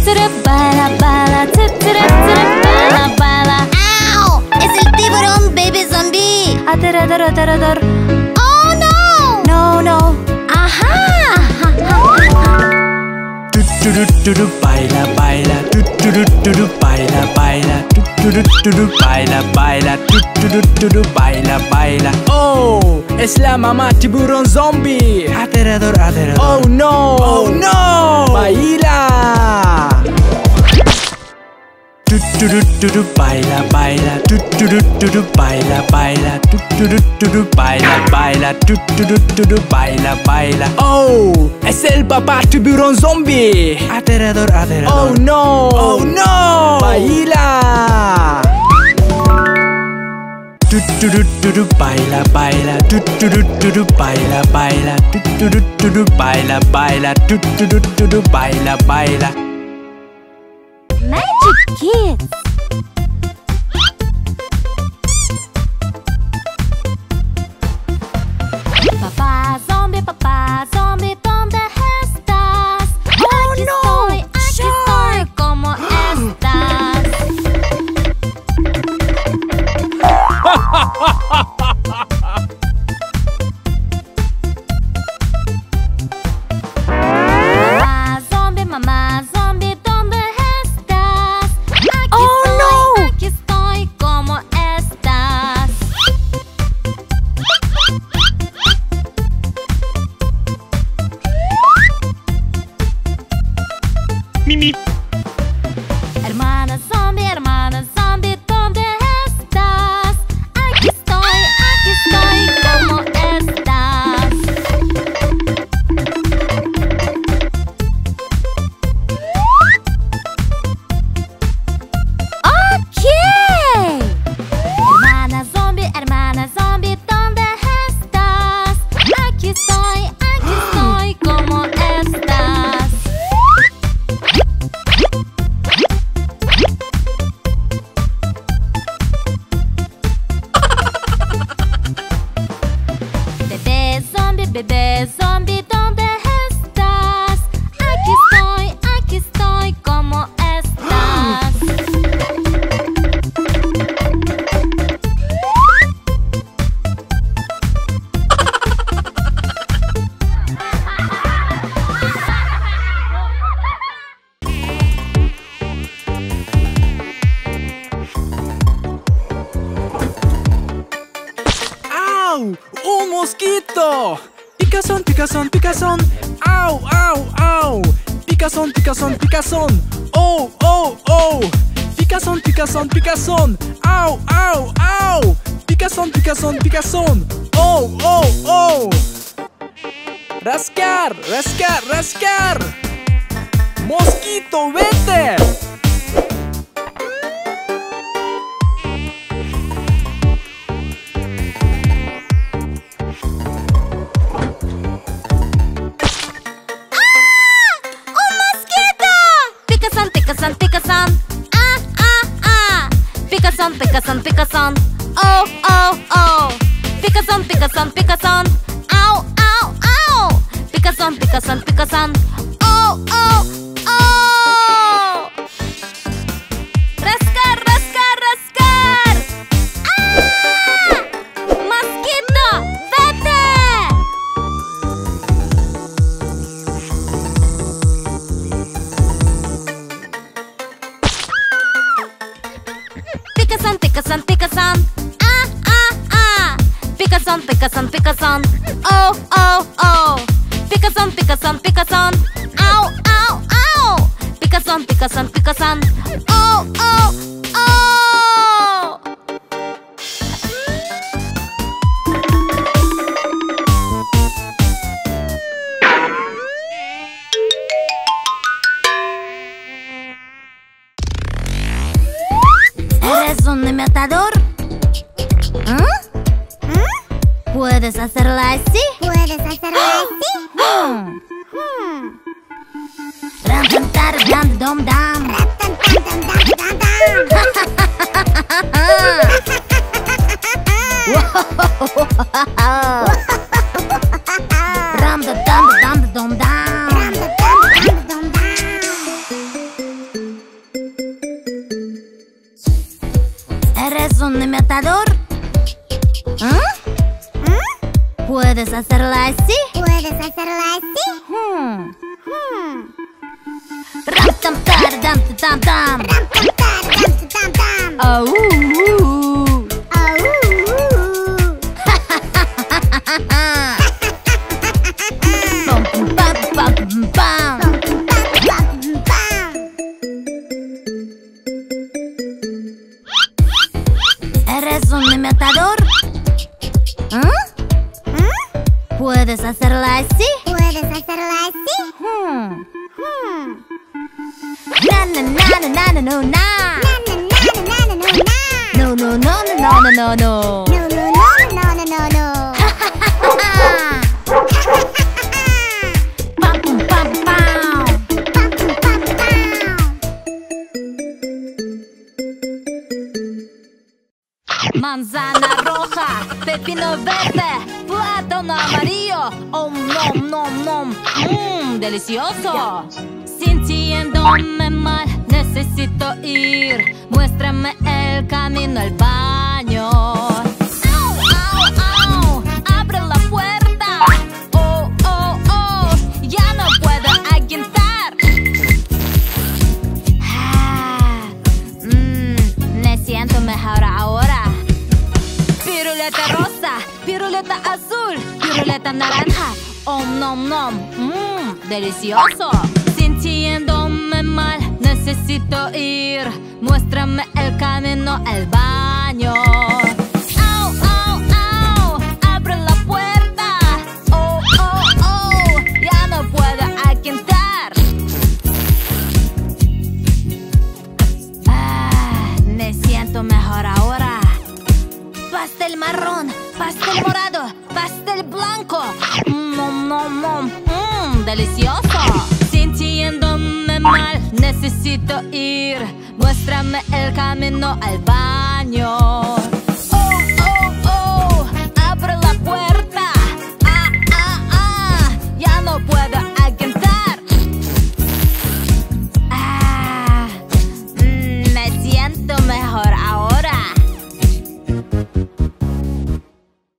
baila, baila, baila, baila. ¡Au! ¡Es el tiburón, baby zombie! Adorador. ¡Oh, no! No, no. ¡Ajá! Baila, baila, baila, baila, baila, baila, baila, baila. Oh, es la mamá tiburón zombie. Aterrador. Oh no, baila. Baila, baila, baila, baila, baila, baila, baila. Oh, es el papá tiburón zombie. Aterrador. Oh no, baila. Baila, baila, baila, baila, baila, baila, baila, baila. Magic Kids. Papá zombie, ¿dónde estás? Aquí estoy, ¿cómo estás? Mamá zombie, ¿dónde estás? Aquí estoy, ¿cómo estás? Mimi. Hermana zombie, ¿dónde estás? Aquí estoy, ¿cómo estás? Hermana zombie, ¿dónde estás? Aquí estoy, ¿cómo estás? Bebé zombie, ¿dónde estás? Aquí estoy, ¿cómo estás? ¡Au! ¡Un mosquito! Picazón. ¡Au! Picazón. ¡Oh! Picazón. ¡Au! Picazón. ¡Oh! Rascar. ¡Mosquito, vete! Picazón. Picazón. Oh. Picazón. Au. Picazón. Oh. Rascar. ¡Ah! Mosquito, vete. Picazón. Picazón. Oh. Picazón. Au. Picazón. Oh. ¿Eres un imitador? ¿Puedes hacerla así? Dum dum. Ram da dum dum dum dum. un imitador? ¿Puedes hacerla así? ¿Puedes hacerla así? Ram tam tar dam tam tam. Ram tam tar dam tam tam. Au. Pam pam pam pam. ¿Eres un imitador? ¿Puedes hacerla así? ¿Puedes hacerla así? Na na na na na na no na. No no no no no no no no. No no no no no no. Pam pum pam pam. Pam pum pam pam. Manzana roja, pepino verde, plátano amarillo. Oh, nom, nom, nom. Delicioso. Sintiéndome mal, necesito ir. Muéstrame el camino al baño. Au, au, au. Abre la puerta. Oh, oh, oh. Ya no puedo aguantar. Me siento mejor ahora. Piruleta rosa, piruleta azul, piruleta naranja. Oh, nom, nom. Delicioso. Sintiéndome mal, necesito ir. Muéstrame el camino al baño. Au, au, au. Abre la puerta. Oh, oh, oh. Ya no puedo aguantar. Me siento mejor ahora. Pastel marrón, pastel morado, pastel blanco. Nom, nom, nom. Delicioso. Sintiéndome mal, necesito ir. Muéstrame el camino al baño.